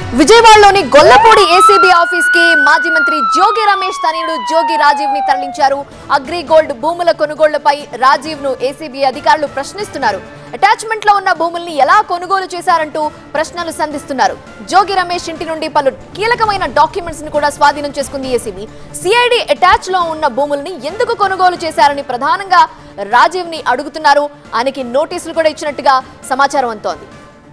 విజయవాడలోని Gollapudi ACB office కి మాజీ మంత్రి జోగి రమేష్ తనయుడు జోగి రాజీవ్ ని తరలించారు. అగ్రిగోల్డ్ భూముల కొనుగోళ్లపై రాజీవ్ ను ఏసీబీ అధికారులు ప్రశ్నిస్తున్నారు. అటాచ్మెంట్ లో ఉన్న భూముల్ని ఎలా కొనుగోలు చేశారంటూ ప్రశ్నలు సంధిస్తున్నారు. జోగి రమేష్ ఇంటి నుండి పలు కీలకమైన డాక్యుమెంట్స్ ని కూడా స్వాధీనం చేసుకుంది ఏసీబీ. సిఐడి అటాచ్ లో ఉన్న భూముల్ని ఎందుకు కొనుగోలు చేశారని ప్రధానంగా రాజీవ్ ని అడుగుతున్నారు. ఆయనకి నోటీసులు కూడా ఇచ్చినట్టుగా సమాచారం అందుతోంది.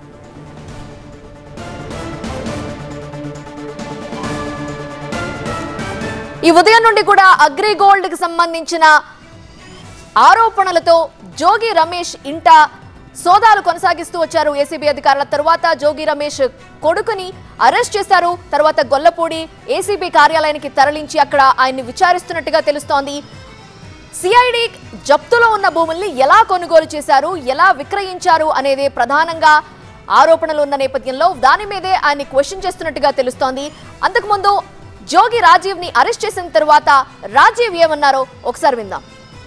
ఈ ఉదయం నుండి కూడా అగ్రిగోల్డ్ కి సంబంధించిన ఆరోపణలతో జోగి రమేష్ ఇంట సోదాలు కొనసాగిస్తూ వచ్చారు ఏసీబీ అధికారుల. తరువాత జోగి రమేష్ కొడుకుని అరెస్ట్ చేశారు. తర్వాత గొల్లపూడి ఏసీబీ కార్యాలయానికి తరలించి అక్కడ ఆయన్ని విచారిస్తున్నట్టుగా తెలుస్తోంది. సిఐడి జప్తులో ఉన్న భూముల్ని ఎలా కొనుగోలు చేశారు, ఎలా విక్రయించారు అనేది ప్రధానంగా ఆరోపణలు ఉన్న నేపథ్యంలో దాని మీదే ఆయన్ని క్వశ్చన్ చేస్తున్నట్టుగా తెలుస్తోంది. అంతకుముందు జోగి రాజీవ్ ని అరెస్ట్ చేసిన తర్వాత రాజీవ్ ఏమన్నారో ఒకసారి విందాం.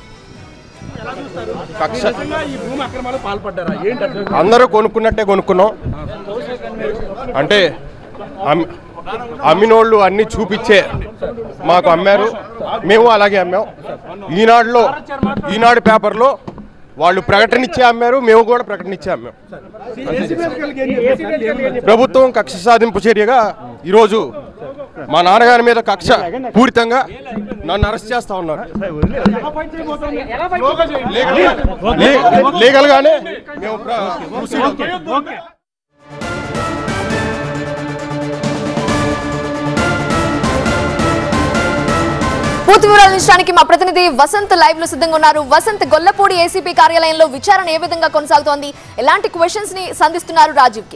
అందరూ కొనుక్కున్నట్టే కొనుక్కున్నాం అంటే అమ్మినోళ్ళు అన్ని చూపించే మాకు అమ్మారు, మేము అలాగే అమ్మాం. ఈనాడు పేపర్లో వాళ్ళు ప్రకటన ఇచ్చే అమ్మారు, మేము కూడా ప్రకటన ఇచ్చే అమ్మాం. ప్రభుత్వం కక్ష సాధింపు చర్యగా ఈరోజు మా నాన్నగారి మీద కక్ష పూరితంగా నన్ను అరెస్ట్ చేస్తా ఉన్నారు. లీగల్ గానే మేము పూర్తి వివరాలు ఇచ్చడానికి మా ప్రతినిధి వసంత్ లైవ్ లో సిద్ధంగా ఉన్నారు. వసంత్, గొల్లపూడి ఏసీబీ కార్యాలయంలో విచారణ ఏ విధంగా కొనసాగుతోంది? ఎలాంటి క్వశ్చన్స్ ని సంధిస్తున్నారు రాజీవ్ కి?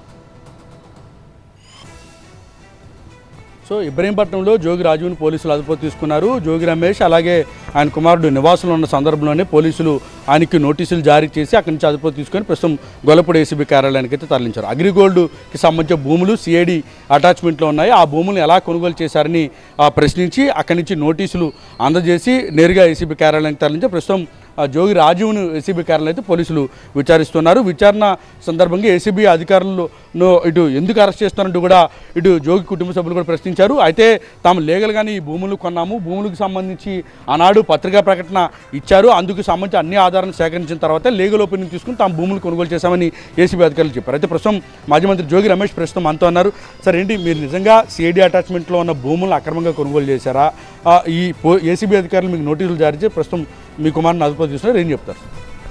సో ఇబ్రహీంపట్నంలో జోగి రాజీవ్ని పోలీసులు అదుపులోకి తీసుకున్నారు. జోగి రమేష్ అలాగే ఆయన కుమారుడు నివాసంలో ఉన్న సందర్భంలోనే పోలీసులు ఆయనకి నోటీసులు జారీ చేసి అక్కడి నుంచి అదుపులోకి తీసుకొని ప్రస్తుతం గొల్లపూడి ఏసీబీ కార్యాలయానికి అయితే తరలించారు. అగ్రిగోల్డ్కి సంబంధించిన భూములు సిఐడి అటాచ్మెంట్లో ఉన్నాయి. ఆ భూములను ఎలా కొనుగోలు చేశారని ప్రశ్నించి అక్కడి నుంచి నోటీసులు అందజేసి నేరుగా ఏసీబీ కార్యాలయానికి తరలించి ప్రస్తుతం జోగి రాజీవ్ను ఏసీబీ కార్యాలయం అయితే పోలీసులు విచారిస్తున్నారు. విచారణ సందర్భంగా ఏసీబీ అధికారులను ఇటు ఎందుకు అరెస్ట్ చేస్తున్నారంటూ కూడా ఇటు జోగి కుటుంబ సభ్యులు కూడా ప్రశ్నించారు. అయితే తాము లీగల్గానే ఈ భూములు కొన్నాము, భూములకు సంబంధించి ఆనాడు పత్రికా ప్రకటన ఇచ్చారు, అందుకు సంబంధించి అన్ని ఆధారాలను సేకరించిన తర్వాత లీగల్ ఒపీనియన్ తీసుకుని తాము భూములు కొనుగోలు చేశామని ఏసీబీ అధికారులు చెప్పారు. అయితే ప్రస్తుతం మాజీ మంత్రి జోగి రమేష్ ప్రస్తుతం అంతా అన్నారు. సార్, ఏంటి మీరు నిజంగా సిఐడి అటాచ్మెంట్లో ఉన్న భూములను అక్రమంగా కొనుగోలు చేశారా? ఈ ఏసీబీ అధికారులు మీకు నోటీసులు జారీ చేసి ప్రస్తుతం మీ కుమారుని అదుపులో తీసుకున్నారు, ఏం చెప్తారు?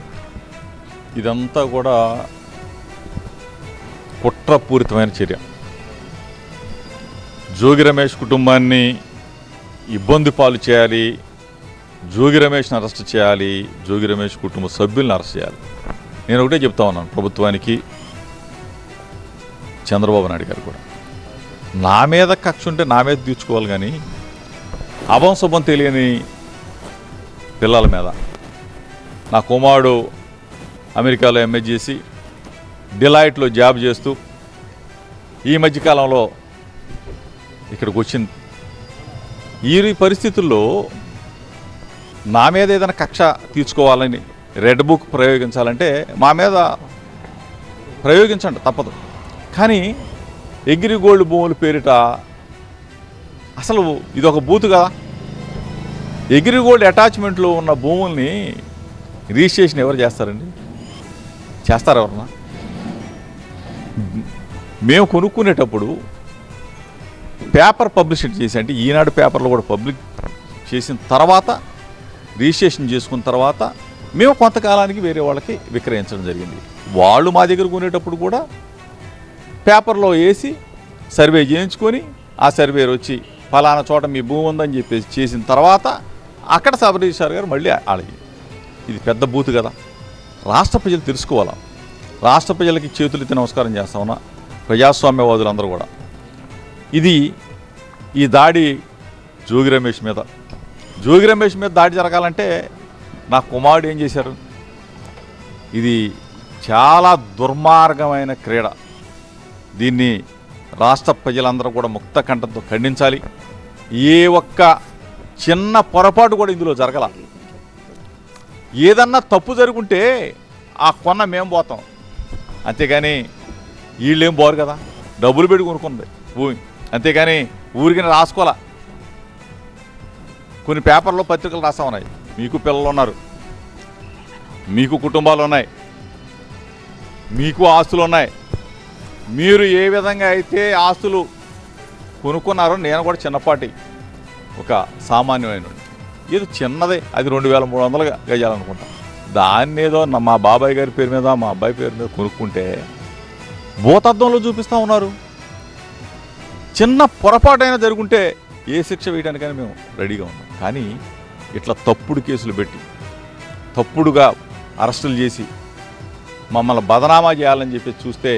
ఇదంతా కూడా కుట్రపూరితమైన చర్య. జోగి రమేష్ కుటుంబాన్ని ఇబ్బంది పాలు చేయాలి, జోగి రమేష్ని అరెస్ట్ చేయాలి, జోగి రమేష్ కుటుంబ సభ్యులను అరెస్ట్ చేయాలి. నేను ఒకటే చెప్తా ఉన్నాను ప్రభుత్వానికి, చంద్రబాబు నాయుడు గారు కూడా. నా మీద కక్ష ఉంటే నా మీద తీర్చుకోవాలి, కానీ అభంశుభం తెలియని పిల్లల మీద. నా కుమారుడు అమెరికాలో ఎంఏ చేసి డిలాయిట్లో జాబ్ చేస్తూ ఈ మధ్యకాలంలో ఇక్కడికి వచ్చింది. ఈ పరిస్థితుల్లో నా మీద ఏదైనా కక్ష తీర్చుకోవాలని రెడ్ బుక్ ప్రయోగించాలంటే మా మీద ప్రయోగించండి, తప్పదు. కానీ అగ్రిగోల్డ్ భూముల పేరిట అసలు ఇదొక బూతు కదా. అగ్రిగోల్డ్ అటాచ్మెంట్లో ఉన్న భూముల్ని రిజిస్ట్రేషన్ ఎవరు చేస్తారండి? చేస్తారు ఎవరన్నా? మేము కొనుక్కునేటప్పుడు పేపర్ పబ్లిసిటీ చేసి, అంటే ఈనాడు పేపర్లో కూడా పబ్లిక్ చేసిన తర్వాత రిజిస్ట్రేషన్ చేసుకున్న తర్వాత మేము కొంతకాలానికి వేరే వాళ్ళకి విక్రయించడం జరిగింది. వాళ్ళు మా దగ్గర కొనేటప్పుడు కూడా పేపర్లో వేసి సర్వే చేయించుకొని ఆ సర్వేర్ వచ్చి ఫలానా చోట మీ భూమి ఉందని చెప్పేసి చేసిన తర్వాత అక్కడ సబ్ రిజిస్ట్రార్ గారు మళ్ళీ అడిగి, ఇది పెద్ద బూతు కదా. రాష్ట్ర ప్రజలు తెలుసుకోవాలా. రాష్ట్ర ప్రజలకి చేతులెత్తి నమస్కారం చేస్తా ఉన్నా ప్రజాస్వామ్యవాదులు అందరూ కూడా. ఈ దాడి జోగి రమేష్ మీద దాడి జరగాలంటే నా కుమారుడు ఏం చేశారు? ఇది చాలా దుర్మార్గమైన క్రీడ. దీన్ని రాష్ట్ర ప్రజలందరూ కూడా ముక్త కంఠంతో ఖండించాలి. ఏ ఒక్క చిన్న పొరపాటు కూడా ఇందులో జరగల. ఏదన్నా తప్పు జరుగుంటే ఆ కొన్న మేము పోతాం, అంతేగాని వీళ్ళేం పోరు కదా. డబ్బులు పెట్టి కొనుక్కుంది భూమి, అంతేగాని ఊరికి రాసుకోవాలా. కొన్ని పేపర్లో పత్రికలు రాస్తా ఉన్నాయి, మీకు పిల్లలు ఉన్నారు, మీకు కుటుంబాలు ఉన్నాయి, మీకు ఆస్తులు ఉన్నాయి, మీరు ఏ విధంగా అయితే ఆస్తులు కొనుక్కున్నారో నేను కూడా చిన్నపాటి ఒక సామాన్యమైన ఏదో చిన్నదే, అది 2300 గజాలనుకుంటా, దాన్ని ఏదో మా బాబాయ్ గారి పేరు మీద మా అబ్బాయి పేరు మీద కొనుక్కుంటే భూతద్దంలో చూపిస్తూ ఉన్నారు. చిన్న పొరపాటైనా జరుగుంటే ఏ శిక్ష వేయడానికైనా మేము రెడీగా ఉన్నాం. కానీ ఇట్లా తప్పుడు కేసులు పెట్టి తప్పుడుగా అరెస్టులు చేసి మమ్మల్ని బదనామా చేయాలని చెప్పి చూస్తే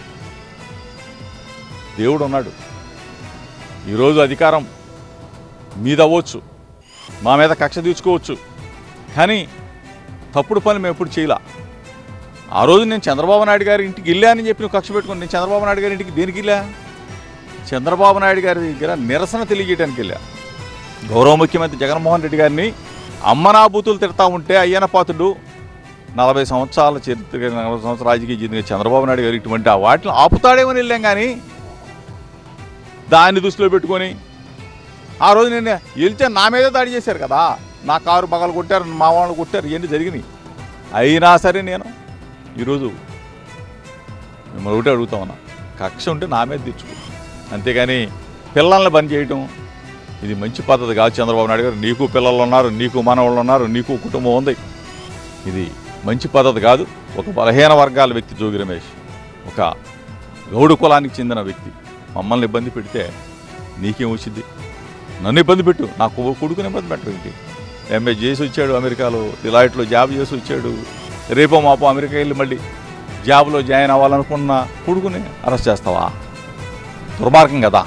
దేవుడు ఉన్నాడు. ఈరోజు అధికారం మీద అవ్వచ్చు, మా మీద కక్ష తీర్చుకోవచ్చు, కానీ తప్పుడు పని మేము ఎప్పుడు చేయలా. ఆ రోజు నేను చంద్రబాబు నాయుడు గారి ఇంటికి వెళ్ళానని చెప్పి నువ్వు కక్ష పెట్టుకుని, నేను చంద్రబాబు నాయుడు గారి ఇంటికి దేనికి వెళ్ళా? చంద్రబాబు నాయుడు గారి దగ్గర నిరసన తెలియజేయడానికి వెళ్ళా. గౌరవ ముఖ్యమంత్రి జగన్మోహన్ రెడ్డి గారిని అమ్మనాబూతులు తిడతా ఉంటే అయ్యన పాత్రుడు 40 సంవత్సరాల చరిత్ర 40 సంవత్సరాల రాజకీయ జీవితంగా చంద్రబాబు నాయుడు గారు ఇటువంటి వాటిని ఆపుతాడేమని వెళ్ళాం. కానీ దాన్ని దృష్టిలో పెట్టుకొని ఆ రోజు నేను వెళ్తే నా మీదే దాడి చేశారు కదా, నా కారు పగలు కొట్టారు, మా వాళ్ళు కొట్టారు, ఇవన్నీ జరిగినాయి. అయినా సరే నేను ఈరోజు మిమ్మల్ని ఒకటే అడుగుతా ఉన్నా, కక్ష ఉంటే నా మీద తెచ్చుకో, అంతేగాని పిల్లల్ని బంద్ చేయటం ఇది మంచి పద్ధతి కాదు. చంద్రబాబు నాయుడు గారు, నీకు పిల్లలు ఉన్నారు, నీకు మనవాళ్ళు ఉన్నారు, నీకు కుటుంబం ఉంది, ఇది మంచి పద్ధతి కాదు. ఒక బలహీన వర్గాల వ్యక్తి జోగి రమేష్, ఒక గౌడు కులానికి చెందిన వ్యక్తి మమ్మల్ని ఇబ్బంది పెడితే నీకేం వచ్చింది? నన్ను ఇబ్బంది పెట్టు, నా కొడుకుని ఇబ్బంది పెట్టు. ఏంటి ఎంఏ చేసి వచ్చాడు, అమెరికాలో డిలాయిట్లో జాబ్ చేసి వచ్చాడు, రేపో మాపో అమెరికా వెళ్ళి మళ్ళీ జాబ్లో జాయిన్ అవ్వాలనుకున్న కొడుకుని అరెస్ట్ చేస్తావా? దుర్మార్గం కదా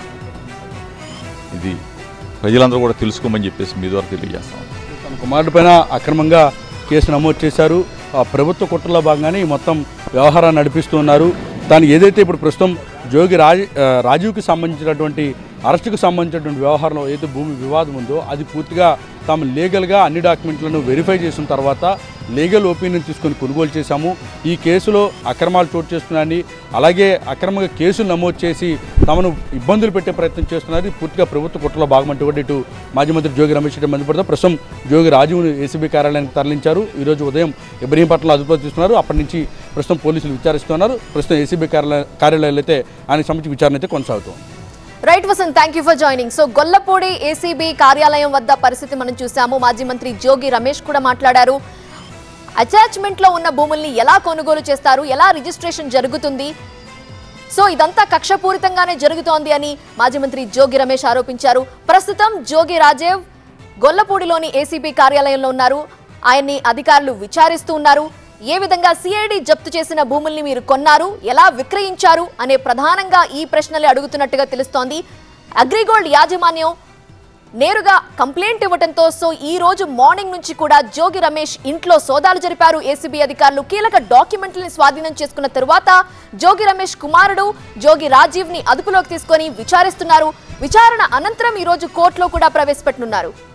ఇది. ప్రజలందరూ కూడా తెలుసుకోమని చెప్పేసి మీ ద్వారా తెలియజేస్తాం. తన కుమారుడి పైన అక్రమంగా కేసు నమోదు చేశారు. ప్రభుత్వ కుట్రలో భాగంగానే ఈ మొత్తం వ్యవహారాన్ని నడిపిస్తూ ఉన్నారు. దాన్ని ఏదైతే ఇప్పుడు ప్రస్తుతం జోగి రాజీవ్కి సంబంధించినటువంటి అరెస్టుకు సంబంధించినటువంటి వ్యవహారంలో ఏదైతే భూమి వివాదం ఉందో అది పూర్తిగా తాము లీగల్గా అన్ని డాక్యుమెంట్లను వెరిఫై చేసిన తర్వాత లీగల్ ఒపీనియన్ తీసుకొని కొనుగోలు చేశాము. ఈ కేసులో అక్రమాలు చోటు చేస్తున్నాయని, అలాగే అక్రమంగా కేసులు నమోదు చేసి తమను ఇబ్బందులు పెట్టే ప్రయత్నం చేస్తున్నారు. పూర్తిగా ప్రభుత్వ కుట్రలో భాగమంటూ కూడా ఇటు మాజీ మంత్రి జోగి రమేష్ రెడ్డి మంత్రిపడతా ప్రస్తుతం జోగి రాజీవ్ను ఏసీబీ కార్యాలయానికి తరలించారు. ఈరోజు ఉదయం ఇబ్రహీంపట్నంలో అదుపులో తీసుకున్నారు. అప్పటి నుంచి ప్రస్తుతం పోలీసులు విచారిస్తున్నారు. ప్రస్తుతం ఏసీబీ కార్యాలయాలు అయితే ఆయనకు సంబంధించి విచారణ అయితే కొనసాగుతుంది. Right Vasanth, thank you for joining. So Gollapudi ACB కార్యాలయం వద్ద పరిస్థితి మనం చూసాము. మాజీ మంత్రి జోగి రమేష్ కూడా మాట్లాడారు. అటాచ్మెంట్ లో ఉన్న భూముల్ని ఎలా కొనుగోలు చేస్తారు, ఎలా రిజిస్ట్రేషన్ జరుగుతుంది, సో ఇదంతా కక్షపూరితంగానే జరుగుతోంది అని మాజీ మంత్రి జోగి రమేష్ ఆరోపించారు. ప్రస్తుతం జోగి రాజీవ్ గొల్లపూడిలోని ఏసీబీ కార్యాలయంలో ఉన్నారు. ఆయన్ని అధికారులు విచారిస్తూ ఉన్నారు. ఏ విధంగా సిఐడి జప్తు చేసిన భూముల్ని మీరు కొన్నారు, ఎలా విక్రయించారు అనే ప్రధానంగా ఈ ప్రశ్నలే అడుగుతున్నట్టుగా తెలుస్తోంది. అగ్రిగోల్డ్ యాజమాన్యం నేరుగా కంప్లైంట్ ఇవ్వడంతో సో ఈ రోజు మార్నింగ్ నుంచి కూడా జోగి రమేష్ ఇంట్లో సోదాలు జరిపారు ఏసీబీ అధికారులు. కీలక డాక్యుమెంట్లను స్వాధీనం చేసుకున్న తరువాత జోగి రమేష్ కుమారుడు జోగి రాజీవ్ ని అదుపులోకి తీసుకొని విచారిస్తున్నారు. విచారణ అనంతరం ఈ రోజు కోర్టులో కూడా ప్రవేశపెట్టనున్నారు.